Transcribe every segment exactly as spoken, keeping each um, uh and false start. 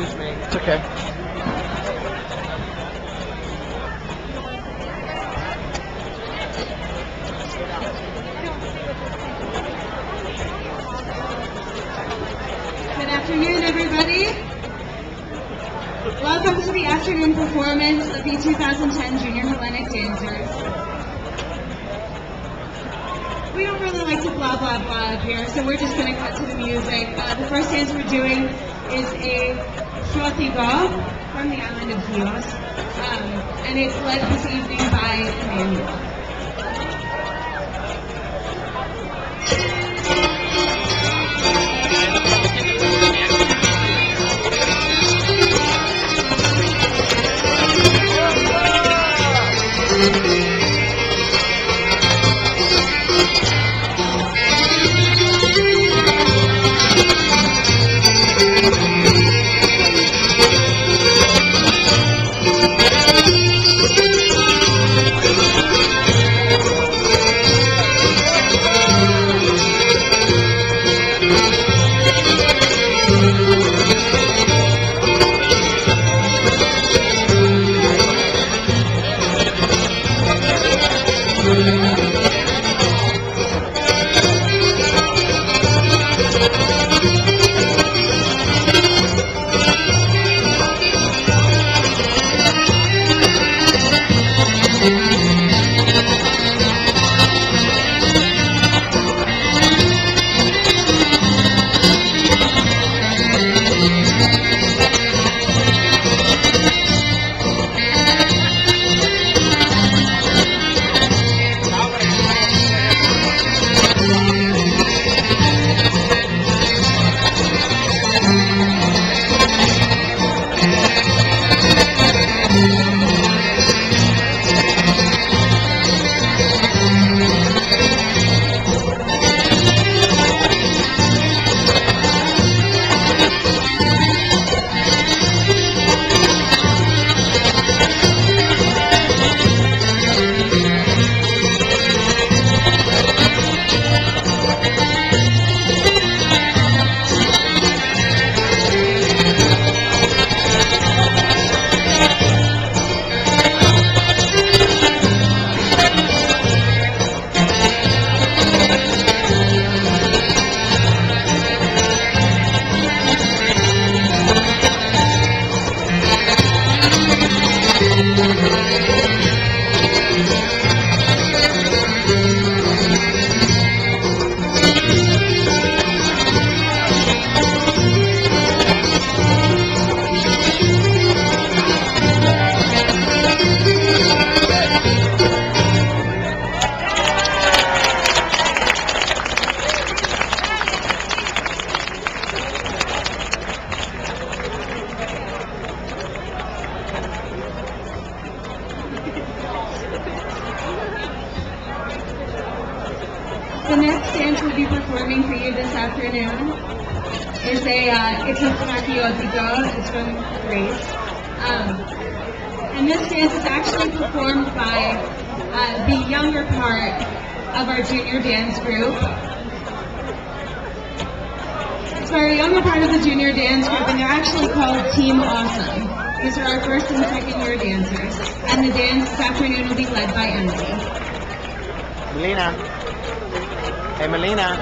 Excuse me. It's okay. Good afternoon, everybody. Welcome to the afternoon performance of the two thousand ten Junior Hellenic Dancers. We don't really like to blah blah blah up here, so we're just going to cut to the music. Uh, the first dance we're doing is a Shrotigo from the island of Chios, um, and it's led this evening by Emmanuel. The next dance we'll be performing for you this afternoon is a, uh, it's a Patriotico. It's from Greece. Um, and this dance is actually performed by uh, the younger part of our junior dance group. It's by our younger part of the junior dance group, and they're actually called Team Awesome. These are our first and second year dancers. And the dance this afternoon will be led by Emily. Melina. Hey, Melina.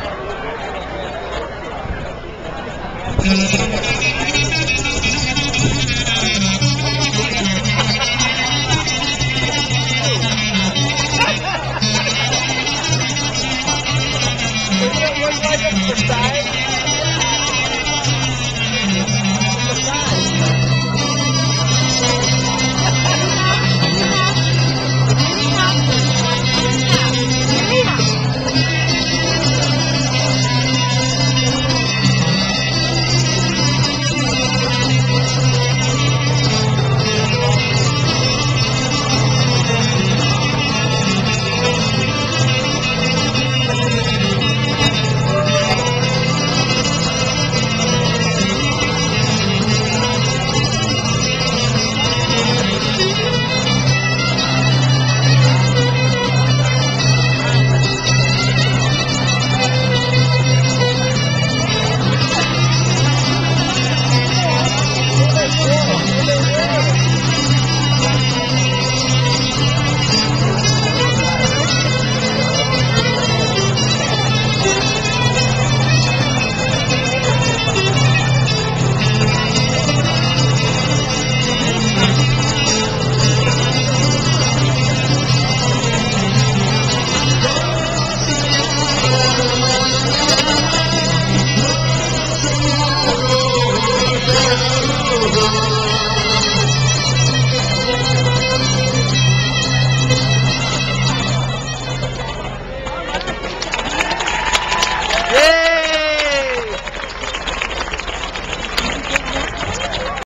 Thank you.